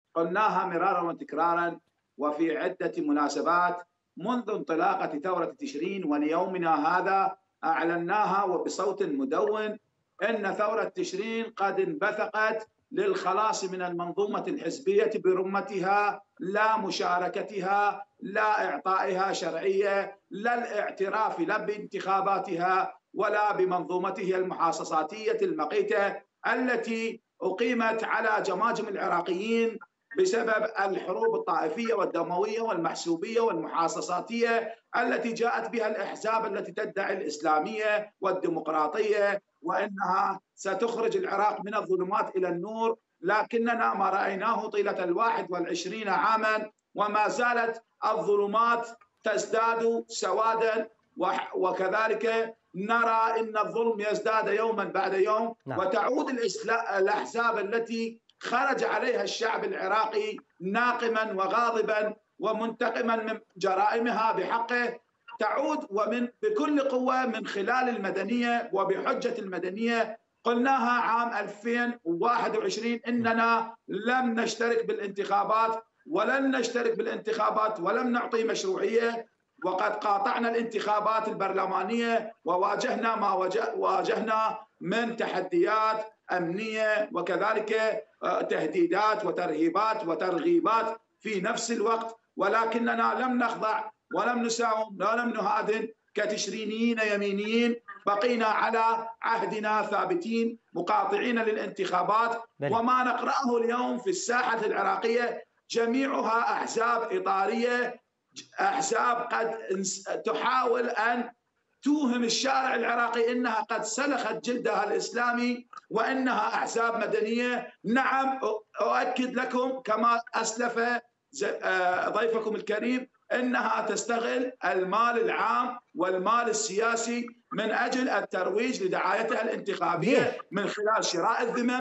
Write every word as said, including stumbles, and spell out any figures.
قلناها مرارا وتكرارا وفي عدة مناسبات منذ انطلاقة ثورة تشرين وليومنا هذا. أعلناها وبصوت مدون أن ثورة تشرين قد انبثقت للخلاص من المنظومة الحزبية برمتها، لا مشاركتها، لا إعطائها شرعية، لا الاعتراف لا بانتخاباتها ولا بمنظومته المحاصصاتية المقيتة التي أقيمت على جماجم العراقيين بسبب الحروب الطائفية والدموية والمحسوبية والمحاصصاتية التي جاءت بها الأحزاب التي تدعي الإسلامية والديمقراطية وأنها ستخرج العراق من الظلمات إلى النور، لكننا ما رأيناه طيلة الواحد والعشرين عاما وما زالت الظلمات تزداد سوادا، وكذلك نرى أن الظلم يزداد يوما بعد يوم. نعم. وتعود الأحزاب التي خرج عليها الشعب العراقي ناقما وغاضبا ومنتقما من جرائمها بحقه، تعود ومن بكل قوة من خلال المدنية وبحجة المدنية. قلناها عام ألفين وواحد وعشرين إننا لم نشترك بالانتخابات ولن نشترك بالانتخابات ولم نعطي مشروعية، وقد قاطعنا الانتخابات البرلمانية وواجهنا ما واجهنا من تحديات أمنية وكذلك تهديدات وترهيبات وترغيبات في نفس الوقت، ولكننا لم نخضع ولم نساوم ولم نهادن كتشرينيين يمينيين، بقينا على عهدنا ثابتين مقاطعين للانتخابات. وما نقرأه اليوم في الساحة العراقية جميعها أحزاب إطارية، أحزاب قد تحاول أن توهم الشارع العراقي أنها قد سلخت جلدها الإسلامي وأنها أحزاب مدنية. نعم، أؤكد لكم كما أسلف ضيفكم الكريم أنها تستغل المال العام والمال السياسي من أجل الترويج لدعايتها الانتخابية من خلال شراء الذمم